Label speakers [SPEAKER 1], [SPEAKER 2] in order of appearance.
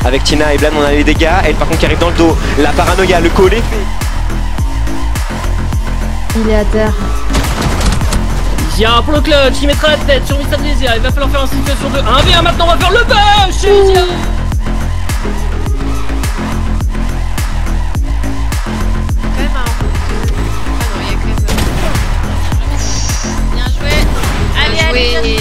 [SPEAKER 1] avec Tina et Blan, on a les dégâts. Elle par contre qui arrive dans le dos, la paranoïa, le collet fait.
[SPEAKER 2] Il est à terre.
[SPEAKER 3] Il y a un polo clutch qui mettra la tête sur Mr Désir. Il va falloir faire une situation de 1v1 maintenant. On va faire le push chez Isia.
[SPEAKER 4] Bien joué. Allez, allez,